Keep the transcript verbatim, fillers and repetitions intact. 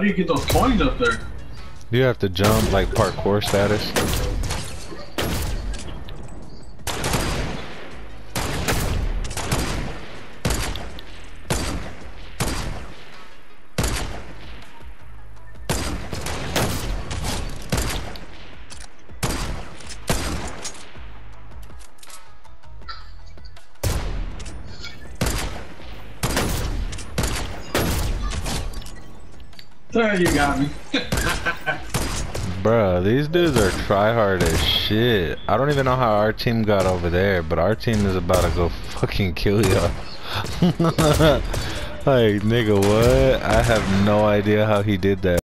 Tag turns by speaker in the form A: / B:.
A: do you get those coins up there?
B: You have to jump like parkour status.
A: There, you got me.
B: Bruh, these dudes are tryhard as shit. I don't even know how our team got over there, but our team is about to go fucking kill y'all. Like, nigga, what? I have no idea how he did that.